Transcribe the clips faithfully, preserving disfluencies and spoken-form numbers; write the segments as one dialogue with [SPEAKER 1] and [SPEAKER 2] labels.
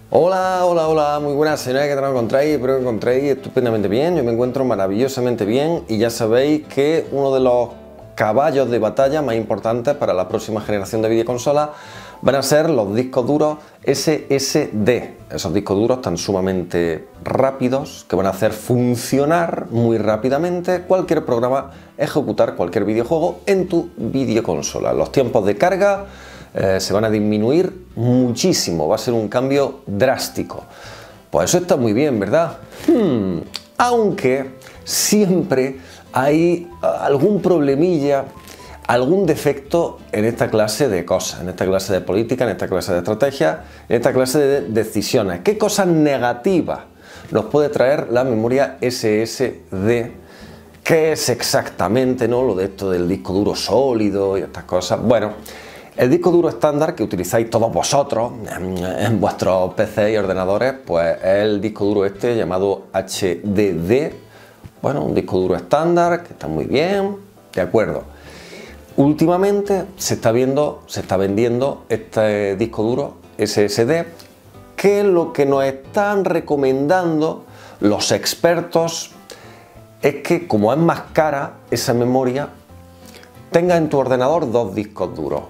[SPEAKER 1] Hola, hola, hola, muy buenas señores, ¿qué tal os encontráis? Espero que encontréis estupendamente bien. Yo me encuentro maravillosamente bien y ya sabéis que uno de los caballos de batalla más importantes para la próxima generación de videoconsolas van a ser los discos duros S S D. Esos discos duros tan sumamente rápidos que van a hacer funcionar muy rápidamente cualquier programa, ejecutar cualquier videojuego en tu videoconsola. Los tiempos de carga Eh, se van a disminuir muchísimo, va a ser un cambio drástico. Pues eso está muy bien, ¿verdad? Hmm, aunque siempre hay algún problemilla, algún defecto en esta clase de cosas, en esta clase de política, en esta clase de estrategia, en esta clase de decisiones. ¿Qué cosas negativas nos puede traer la memoria S S D? ¿Qué es exactamente, no, lo de esto del disco duro sólido y estas cosas? Bueno, el disco duro estándar que utilizáis todos vosotros en, en vuestros P C y ordenadores, pues es el disco duro este llamado H D D. Bueno, un disco duro estándar que está muy bien, de acuerdo. Últimamente se está viendo, se está vendiendo este disco duro S S D, que lo que nos están recomendando los expertos es que, como es más cara esa memoria, tenga en tu ordenador dos discos duros.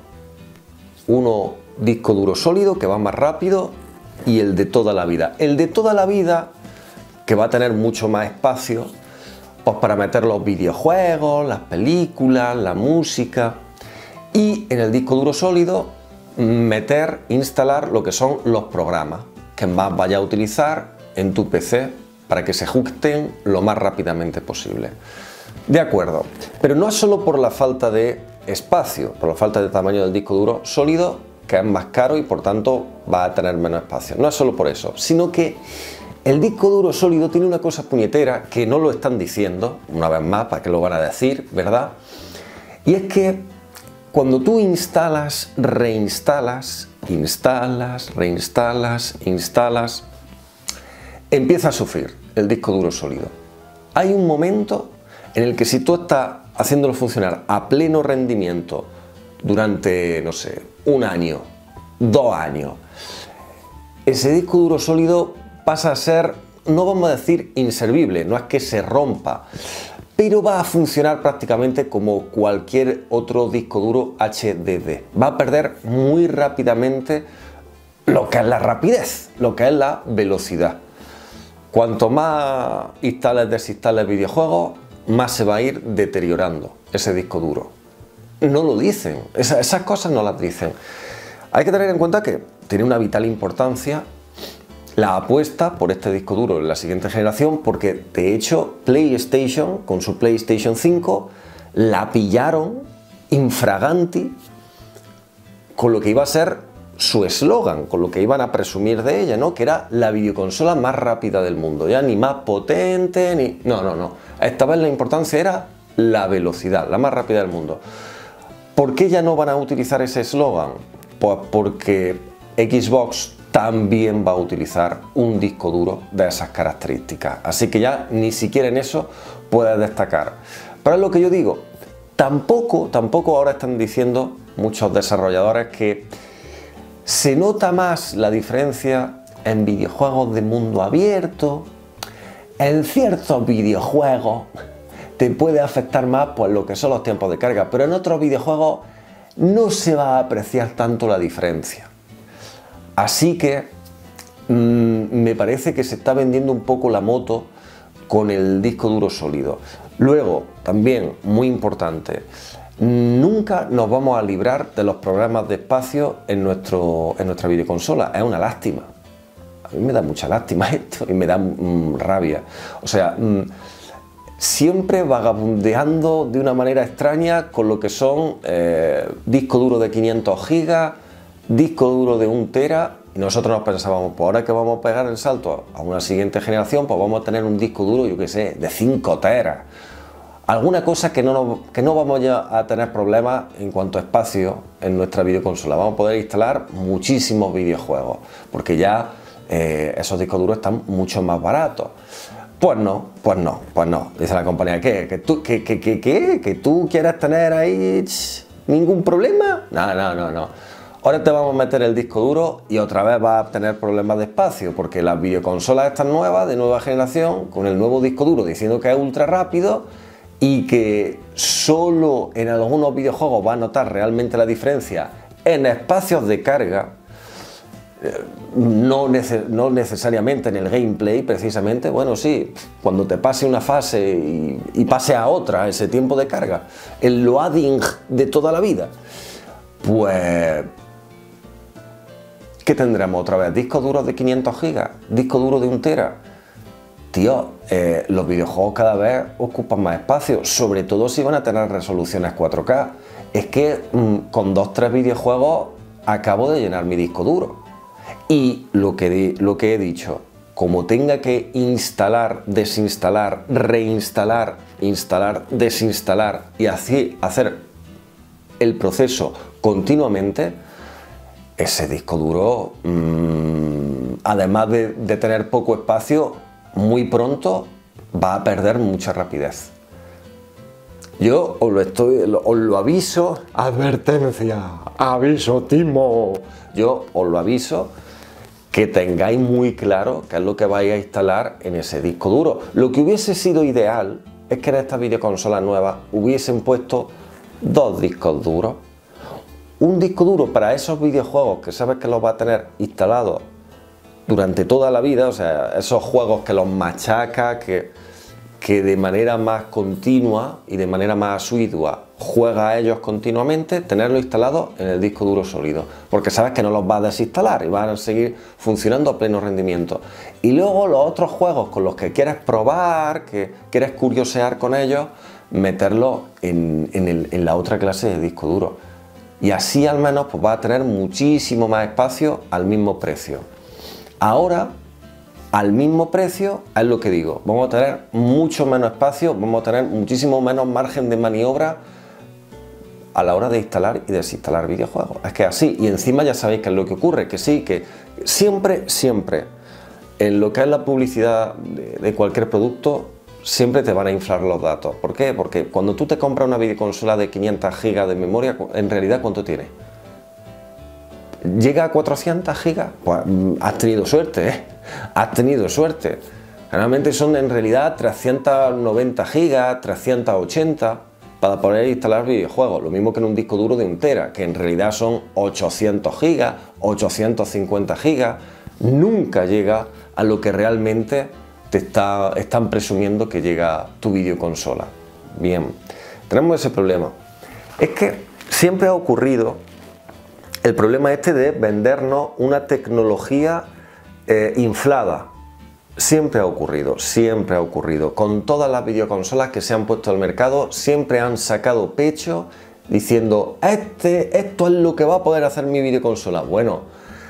[SPEAKER 1] Uno disco duro sólido que va más rápido y el de toda la vida. El de toda la vida que va a tener mucho más espacio pues para meter los videojuegos, las películas, la música, y en el disco duro sólido meter, instalar lo que son los programas que más vaya a utilizar en tu P C para que se ejecuten lo más rápidamente posible. De acuerdo, pero no es solo por la falta de espacio, por la falta de tamaño del disco duro sólido, que es más caro y por tanto va a tener menos espacio. No es solo por eso, sino que el disco duro sólido tiene una cosa puñetera que no lo están diciendo, una vez más, para que lo van a decir, ¿verdad? Y es que cuando tú instalas, reinstalas, instalas, reinstalas, instalas, empieza a sufrir el disco duro sólido. Hay un momento en el que si tú estás haciéndolo funcionar a pleno rendimiento durante, no sé, un año, dos años, ese disco duro sólido pasa a ser, no vamos a decir inservible, no es que se rompa, pero va a funcionar prácticamente como cualquier otro disco duro H D D. Va a perder muy rápidamente lo que es la rapidez, lo que es la velocidad. Cuanto más instales, desinstales videojuegos, más se va a ir deteriorando ese disco duro. No lo dicen, esas, esas cosas no las dicen. Hay que tener en cuenta que tiene una vital importancia la apuesta por este disco duro en la siguiente generación, porque de hecho PlayStation, con su PlayStation cinco, la pillaron infraganti con lo que iba a ser su eslogan, con lo que iban a presumir de ella, ¿no? Que era la videoconsola más rápida del mundo, ya ni más potente, ni... No, no, no. Esta vez la importancia era la velocidad, la más rápida del mundo. ¿Por qué ya no van a utilizar ese eslogan? Pues porque Xbox también va a utilizar un disco duro de esas características. Así que ya ni siquiera en eso puede destacar. Pero es lo que yo digo, tampoco, tampoco ahora están diciendo muchos desarrolladores que se nota más la diferencia en videojuegos de mundo abierto. En ciertos videojuegos te puede afectar más pues, lo que son los tiempos de carga, pero en otros videojuegos no se va a apreciar tanto la diferencia. Así que mmm, me parece que se está vendiendo un poco la moto con el disco duro sólido. Luego, también muy importante, nunca nos vamos a librar de los problemas de espacio en, nuestro, en nuestra videoconsola. Es una lástima. A mí me da mucha lástima esto y me da mmm, rabia. O sea, mmm, siempre vagabundeando de una manera extraña con lo que son eh, disco duro de quinientos gigas, disco duro de un tera, y nosotros nos pensábamos, pues ahora que vamos a pegar el salto a una siguiente generación, pues vamos a tener un disco duro, yo qué sé, de cinco teras. Alguna cosa que no, nos, que no vamos ya a tener problemas en cuanto a espacio en nuestra videoconsola. Vamos a poder instalar muchísimos videojuegos, porque ya eh, esos discos duros están mucho más baratos. Pues no, pues no, pues no. Dice la compañía, ¿qué? ¿Que tú, que, que, que, que, que tú quieres tener ahí ch, ningún problema? No, no, no, no. ahora te vamos a meter el disco duro y otra vez vas a tener problemas de espacio, porque las videoconsolas estas nuevas, de nueva generación, con el nuevo disco duro diciendo que es ultra rápido y que solo en algunos videojuegos va a notar realmente la diferencia en espacios de carga, no, neces no necesariamente en el gameplay precisamente. Bueno, sí, cuando te pase una fase y, y pase a otra ese tiempo de carga, el loading de toda la vida, pues ¿qué tendremos otra vez? ¿Discos duros de quinientos gigas? ¿Disco duro de un tera? Tío, eh, los videojuegos cada vez ocupan más espacio, sobre todo si van a tener resoluciones cuatro K. Es que mmm, con dos tres videojuegos acabo de llenar mi disco duro. Y lo que, di, lo que he dicho, como tenga que instalar, desinstalar, reinstalar, instalar, desinstalar y así hacer el proceso continuamente, ese disco duro, mmm, además de, de tener poco espacio, muy pronto va a perder mucha rapidez. Yo os lo, estoy, os lo aviso, advertencia, aviso, timo. Yo os lo aviso, que tengáis muy claro qué es lo que vais a instalar en ese disco duro. Lo que hubiese sido ideal es que en estas videoconsolas nuevas hubiesen puesto dos discos duros. Un disco duro para esos videojuegos que sabes que los va a tener instalados durante toda la vida, o sea, esos juegos que los machaca, que, que de manera más continua y de manera más asidua juega a ellos continuamente, tenerlo instalado en el disco duro sólido, porque sabes que no los vas a desinstalar y van a seguir funcionando a pleno rendimiento. Y luego los otros juegos con los que quieres probar, que quieres curiosear con ellos, meterlos en, en, el, en la otra clase de disco duro. Y así al menos pues, vas a tener muchísimo más espacio al mismo precio. Ahora, al mismo precio, es lo que digo, vamos a tener mucho menos espacio, vamos a tener muchísimo menos margen de maniobra a la hora de instalar y desinstalar videojuegos. Es que así, y encima ya sabéis qué es lo que ocurre, que sí, que siempre, siempre, en lo que es la publicidad de, de cualquier producto, siempre te van a inflar los datos. ¿Por qué? Porque cuando tú te compras una videoconsola de quinientos gigas de memoria, en realidad, ¿cuánto tiene? ¿Llega a cuatrocientos gigas? Pues has tenido suerte, ¿eh? Has tenido suerte. Generalmente son en realidad trescientos noventa gigas, trescientos ochenta para poder instalar videojuegos. Lo mismo que en un disco duro de un tera, que en realidad son ochocientos gigas, ochocientos cincuenta gigas. Nunca llega a lo que realmente te está, están presumiendo que llega tu videoconsola. Bien, tenemos ese problema. Es que siempre ha ocurrido el problema este de vendernos una tecnología eh, inflada. Siempre ha ocurrido, siempre ha ocurrido. Con todas las videoconsolas que se han puesto al mercado, siempre han sacado pecho diciendo este, esto es lo que va a poder hacer mi videoconsola. Bueno,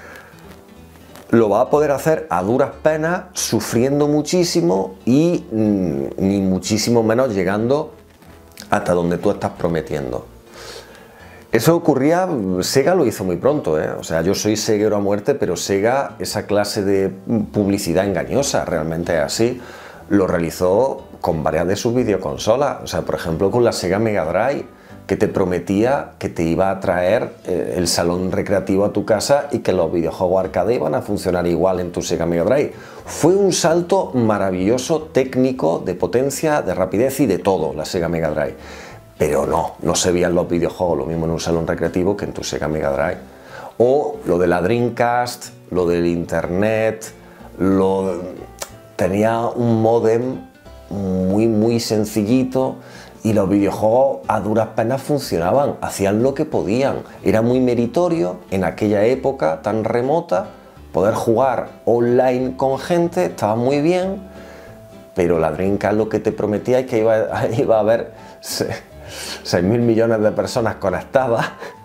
[SPEAKER 1] lo va a poder hacer a duras penas, sufriendo muchísimo y mm, ni muchísimo menos llegando hasta donde tú estás prometiendo. Eso ocurría, Sega lo hizo muy pronto, ¿eh? O sea, yo soy seguero a muerte, pero Sega, esa clase de publicidad engañosa, realmente es así, lo realizó con varias de sus videoconsolas. O sea, por ejemplo, con la Sega Mega Drive, que te prometía que te iba a traer eh, el salón recreativo a tu casa y que los videojuegos arcade iban a funcionar igual en tu Sega Mega Drive. Fue un salto maravilloso técnico, de potencia, de rapidez y de todo, la Sega Mega Drive. Pero no, no se veían los videojuegos lo mismo en un salón recreativo que en tu Sega Mega Drive. O lo de la Dreamcast, lo del internet, lo... tenía un módem muy muy sencillito y los videojuegos a duras penas funcionaban, hacían lo que podían. Era muy meritorio en aquella época tan remota poder jugar online con gente, estaba muy bien, pero la Dreamcast lo que te prometía es que iba, iba a haber seis mil millones de personas conectadas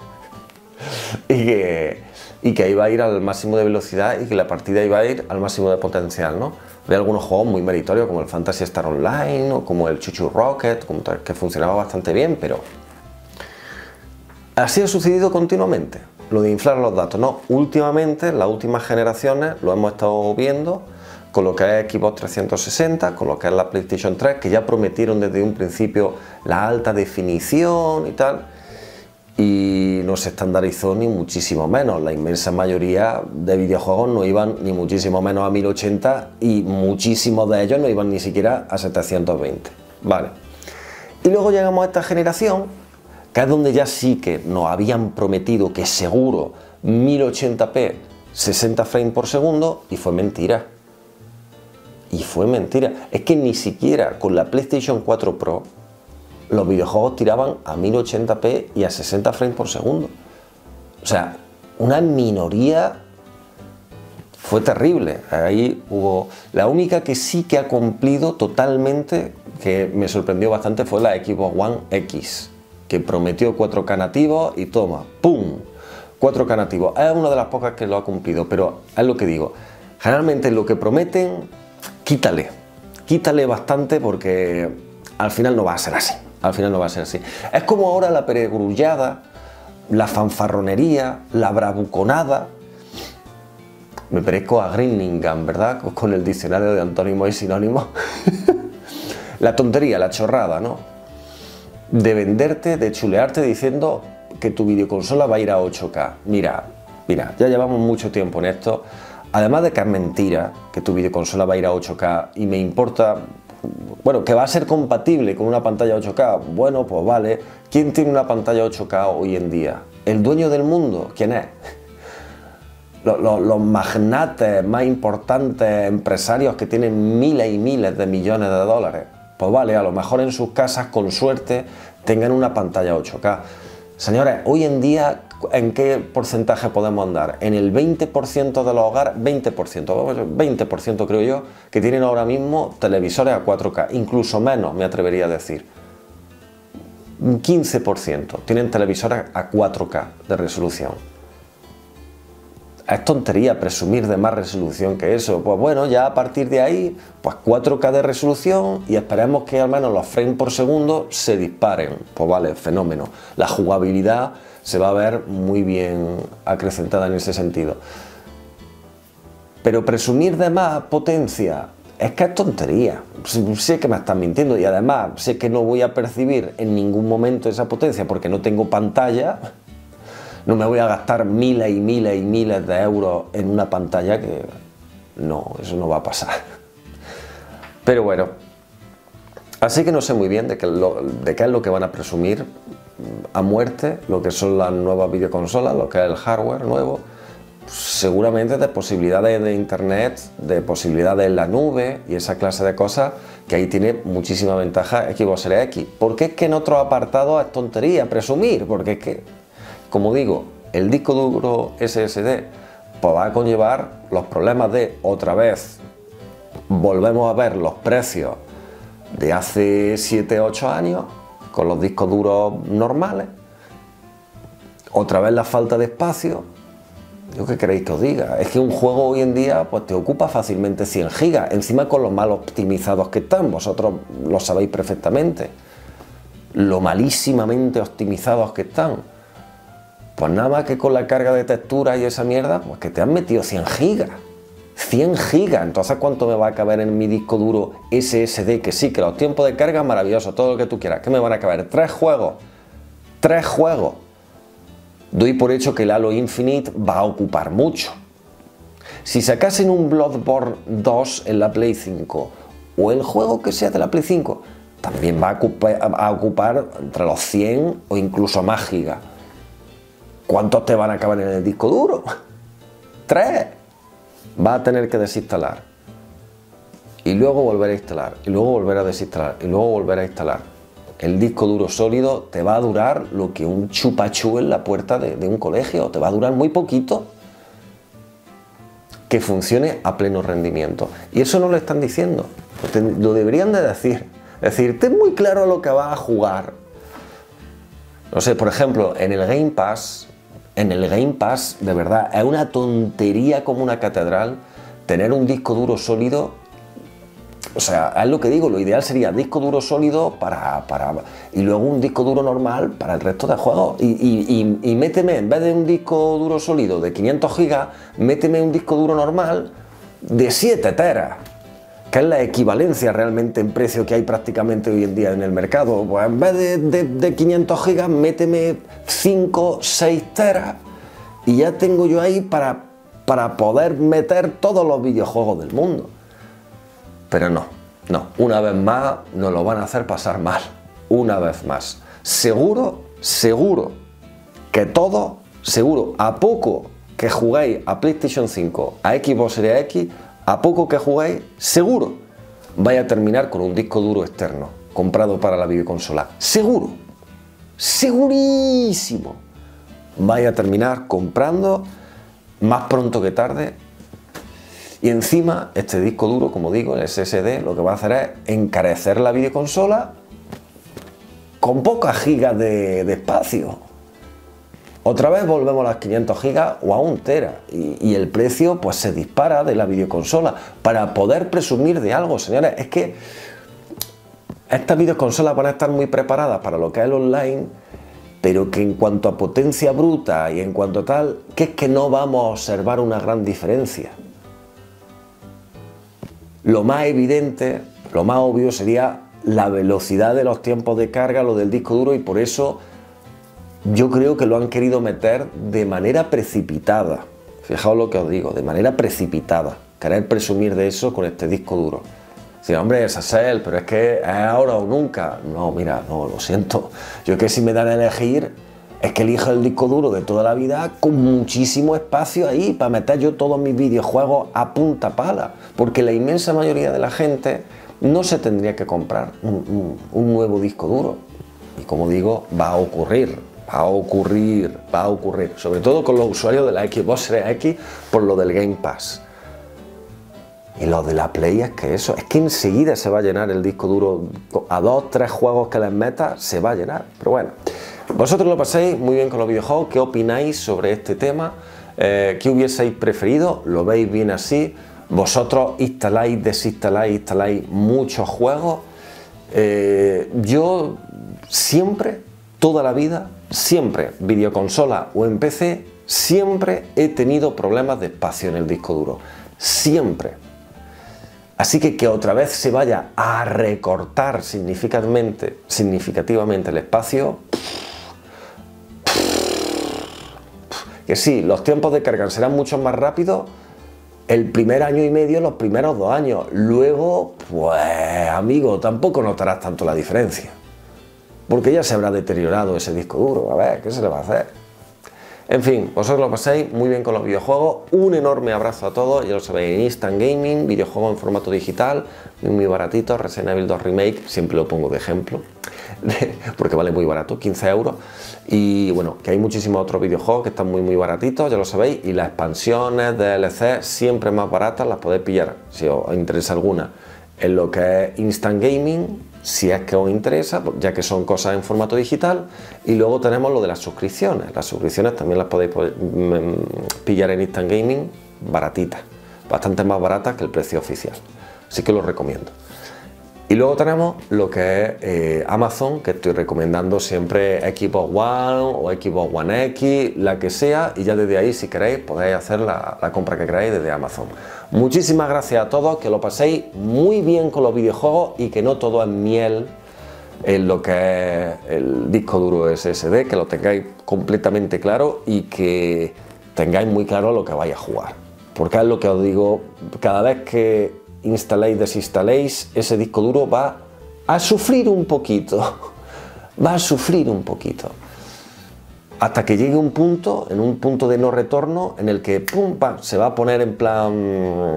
[SPEAKER 1] y que, y que iba a ir al máximo de velocidad y que la partida iba a ir al máximo de potencial, ¿no? Había algunos juegos muy meritorios como el Phantasy Star Online o como el Chuchu Rocket, como que funcionaba bastante bien, pero así ha sucedido continuamente, lo de inflar los datos, ¿no? Últimamente, en las últimas generaciones, lo hemos estado viendo con lo que es Xbox trescientos sesenta, con lo que es la PlayStation tres, que ya prometieron desde un principio la alta definición y tal, y no se estandarizó ni muchísimo menos. La inmensa mayoría de videojuegos no iban ni muchísimo menos a mil ochenta y muchísimos de ellos no iban ni siquiera a setecientos veinte. Vale. Y luego llegamos a esta generación, que es donde ya sí que nos habían prometido que seguro mil ochenta p, sesenta frames por segundo, y fue mentira. Y fue mentira. Es que ni siquiera con la PlayStation cuatro Pro los videojuegos tiraban a mil ochenta p y a sesenta frames por segundo. O sea, una minoría. Fue terrible. Ahí hubo... La única que sí que ha cumplido totalmente, que me sorprendió bastante, fue la Xbox One X, que prometió cuatro K nativos y toma, ¡pum! cuatro K nativos. Es una de las pocas que lo ha cumplido, pero es lo que digo. Generalmente lo que prometen, quítale. Quítale bastante porque al final no va a ser así. Al final no va a ser así. Es como ahora la peregrullada, la fanfarronería, la bravuconada. Me parezco a Grinningham, ¿verdad? Con el diccionario de antónimos y sinónimos. La tontería, la chorrada, ¿no? De venderte, de chulearte diciendo que tu videoconsola va a ir a ocho K. Mira, mira, ya llevamos mucho tiempo en esto. Además de que es mentira que tu videoconsola va a ir a ocho K y me importa... Bueno, que va a ser compatible con una pantalla ocho K. Bueno, pues vale. ¿Quién tiene una pantalla ocho K hoy en día? ¿El dueño del mundo? ¿Quién es? Los, los, los magnates más importantes, empresarios que tienen miles y miles de millones de dólares. Pues vale, a lo mejor en sus casas, con suerte, tengan una pantalla ocho K. Señores, hoy en día, ¿en qué porcentaje podemos andar? En el veinte por ciento de los hogares, veinte por ciento, veinte por ciento creo yo, que tienen ahora mismo televisores a cuatro K, incluso menos, me atrevería a decir. Un quince por ciento tienen televisores a cuatro K de resolución. Es tontería presumir de más resolución que eso. Pues bueno, ya a partir de ahí, pues cuatro K de resolución y esperemos que al menos los frames por segundo se disparen. Pues vale, fenómeno. La jugabilidad se va a ver muy bien acrecentada en ese sentido. Pero presumir de más potencia es que es tontería. Sé que me están mintiendo y además sé que no voy a percibir en ningún momento esa potencia porque no tengo pantalla. No me voy a gastar miles y miles y miles de euros en una pantalla que... No, eso no va a pasar. Pero bueno, así que no sé muy bien de qué, lo, de qué es lo que van a presumir a muerte, lo que son las nuevas videoconsolas, lo que es el hardware nuevo. Seguramente de posibilidades de internet, de posibilidades en la nube y esa clase de cosas, que ahí tiene muchísima ventaja Xbox Series X. Porque es que en otros apartados es tontería presumir, porque es que... Como digo, el disco duro S S D pues va a conllevar los problemas de, otra vez, volvemos a ver los precios de hace siete ocho años con los discos duros normales, otra vez la falta de espacio. ¿Yo qué queréis que os diga? Es que un juego hoy en día pues te ocupa fácilmente cien gigas, encima con los mal optimizados que están, vosotros lo sabéis perfectamente, lo malísimamente optimizados que están. Pues nada más que con la carga de textura y esa mierda, pues que te han metido cien gigas. cien gigas. Entonces, ¿cuánto me va a caber en mi disco duro S S D? Que sí, que los tiempos de carga maravillosos, todo lo que tú quieras. ¿Qué me van a caber? Tres juegos. Tres juegos. Doy por hecho que el Halo Infinite va a ocupar mucho. Si sacasen un Bloodborne dos en la Play cinco o el juego que sea de la Play cinco, también va a ocupar, a ocupar entre los cien o incluso más gigas. ¿Cuántos te van a caber en el disco duro? Tres. Va a tener que desinstalar. Y luego volver a instalar. Y luego volver a desinstalar. Y luego volver a instalar. El disco duro sólido te va a durar lo que un chupachú en la puerta de, de un colegio. Te va a durar muy poquito. Que funcione a pleno rendimiento. Y eso no lo están diciendo. Lo deberían de decir. Es decir, ten muy claro lo que vas a jugar. No sé, por ejemplo, en el Game Pass... En el Game Pass, de verdad, es una tontería como una catedral tener un disco duro sólido. O sea, es lo que digo, lo ideal sería disco duro sólido para, para y luego un disco duro normal para el resto de juegos. Y, y, y, y méteme, en vez de un disco duro sólido de quinientos gigas, méteme un disco duro normal de siete teras. que es la equivalencia realmente en precio que hay prácticamente hoy en día en el mercado. Pues en vez de, de, de quinientos gigas, méteme cinco, seis teras y ya tengo yo ahí para, para poder meter todos los videojuegos del mundo. Pero no, no, una vez más nos lo van a hacer pasar mal, una vez más. Seguro, seguro que todos, seguro, a poco que juguéis a PlayStation cinco, a Xbox Series X, a poco que juguéis, seguro, vais a terminar con un disco duro externo comprado para la videoconsola. Seguro, segurísimo, vais a terminar comprando más pronto que tarde. Y encima, este disco duro, como digo, el S S D, lo que va a hacer es encarecer la videoconsola con pocas gigas de, de espacio. Otra vez volvemos a las quinientos gigas o a un tera y, y el precio pues se dispara de la videoconsola para poder presumir de algo, señores. Es que estas videoconsolas van a estar muy preparadas para lo que es el online, pero que en cuanto a potencia bruta y en cuanto a tal, que es que no vamos a observar una gran diferencia. Lo más evidente, lo más obvio sería la velocidad de los tiempos de carga, lo del disco duro, y por eso yo creo que lo han querido meter de manera precipitada. Fijaos lo que os digo, de manera precipitada. Querer presumir de eso con este disco duro. Decir, hombre, es Asel, pero es que es ahora o nunca. No, mira, no, lo siento. Yo que si me dan a elegir, es que elijo el disco duro de toda la vida con muchísimo espacio ahí para meter yo todos mis videojuegos a punta pala. Porque la inmensa mayoría de la gente no se tendría que comprar un, un, un nuevo disco duro. Y como digo, va a ocurrir. Va a ocurrir, va a ocurrir, sobre todo con los usuarios de la Xbox Series X por lo del Game Pass. Y lo de la Play es que eso, es que enseguida se va a llenar el disco duro, a dos, tres juegos que les metas se va a llenar. Pero bueno, vosotros lo paséis muy bien con los videojuegos. ¿Qué opináis sobre este tema? Eh, ¿Qué hubieseis preferido? ¿Lo veis bien así? ¿Vosotros instaláis, desinstaláis, instaláis muchos juegos? Eh, yo siempre, toda la vida, siempre, videoconsola o en P C, siempre he tenido problemas de espacio en el disco duro. Siempre. Así que que otra vez se vaya a recortar significativamente, significativamente el espacio, que sí, los tiempos de carga serán mucho más rápidos el primer año y medio, los primeros dos años. Luego, pues, amigo, tampoco notarás tanto la diferencia. Porque ya se habrá deteriorado ese disco duro. A ver, ¿qué se le va a hacer? En fin, vosotros lo paséis muy bien con los videojuegos. Un enorme abrazo a todos. Ya lo sabéis, Instant Gaming, videojuego en formato digital, muy baratito. Resident Evil dos Remake, siempre lo pongo de ejemplo, porque vale muy barato, quince euros. Y bueno, que hay muchísimos otros videojuegos que están muy muy baratitos, ya lo sabéis. Y las expansiones, D L C, siempre más baratas, las podéis pillar, si os interesa alguna, en lo que es Instant Gaming, si es que os interesa, ya que son cosas en formato digital. Y luego tenemos lo de las suscripciones. Las suscripciones también las podéis pillar en Instant Gaming baratitas, bastante más baratas que el precio oficial, así que lo recomiendo. Y luego tenemos lo que es eh, Amazon, que estoy recomendando siempre Xbox One o Xbox One X, la que sea, y ya desde ahí, si queréis, podéis hacer la, la compra que queráis desde Amazon. Muchísimas gracias a todos, que lo paséis muy bien con los videojuegos y que no todo es miel en lo que es el disco duro S S D, que lo tengáis completamente claro y que tengáis muy claro lo que vais a jugar. Porque es lo que os digo, cada vez que instaléis, desinstaléis, ese disco duro va a sufrir un poquito, va a sufrir un poquito, hasta que llegue un punto, en un punto de no retorno, en el que pum, pam, se va a poner en plan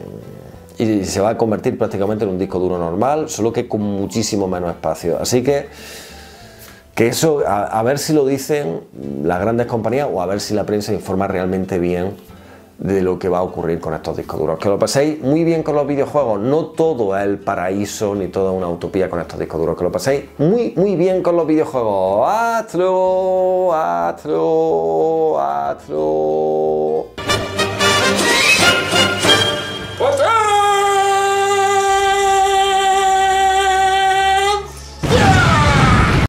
[SPEAKER 1] y se va a convertir prácticamente en un disco duro normal, solo que con muchísimo menos espacio. Así que que eso, a, a ver si lo dicen las grandes compañías o a ver si la prensa informa realmente bien de lo que va a ocurrir con estos discos duros. Que lo paséis muy bien con los videojuegos. No todo es el paraíso ni toda una utopía con estos discos duros. Que lo paséis muy muy bien con los videojuegos. ¡Hasta luego! ¡Hasta luego! ¡Hasta luego!